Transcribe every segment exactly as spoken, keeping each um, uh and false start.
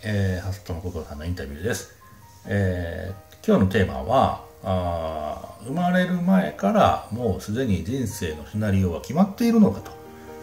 えー、ハストの心さんのインタビューです。えー、今日のテーマはあ生まれる前からもうすでに人生のシナリオは決まっているのかと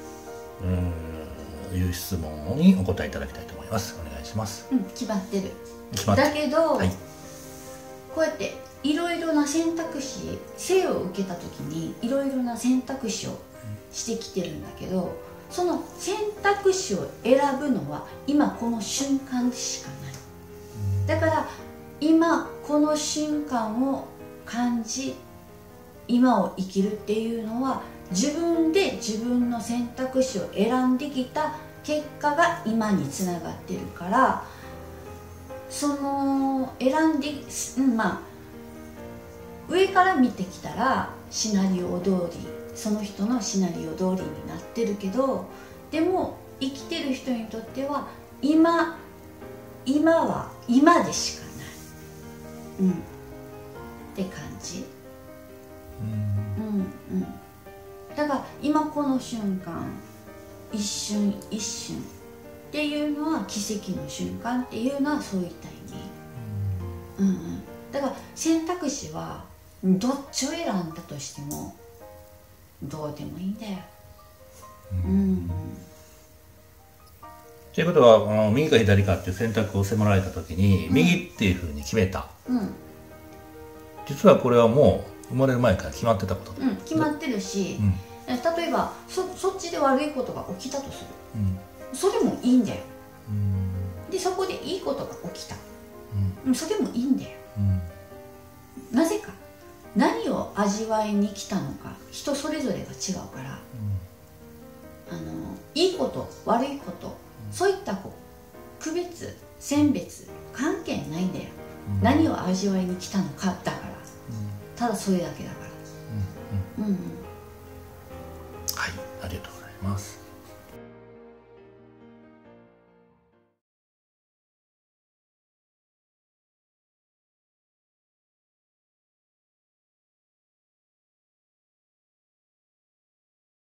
うーんいう質問にお答えいただきたいと思います。お願いします。 うん、決まってる。 決まってる。 だけど、 はい、 こうやっていろいろな選択肢、生を受けた時にいろいろな選択肢をしてきてるんだけど、その選択肢を選ぶのは今この瞬間でしかない。だから今この瞬間を感じ、今を生きるっていうのは自分で自分の選択肢を選んできた結果が今につながってるから、その選んで、うん、まあ上から見てきたらシナリオ通り、その人のシナリオ通りになってるけど、でも生きてる人にとっては今今は今でしかない、うん、って感じ。うんうん、だから今この瞬間、一瞬一瞬っていうのは奇跡の瞬間っていうのはそういった意味。うんうん、だから選択肢はどっちを選んだとしてもどうでもいいんだよ。うんうん、 ということは、あの右か左かっていう選択を迫られた時に、うん、右っていうふうに決めた、うん、実はこれはもう生まれる前から決まってたこと、 うん、決まってるし、うん、例えば そ, そっちで悪いことが起きたとする、うん、それもいいんだよ、うん、でそこでいいことが起きた、うん、それもいいんだよ、うん、なぜか何を味わいに来たのか人それぞれが違うから、うん、あのいいこと悪いこと、うん、そういったこう区別選別関係ないんだよ、うん、何を味わいに来たのかだから、うん、ただそれだけだから。うんうんうん、 はい、ありがとうございます。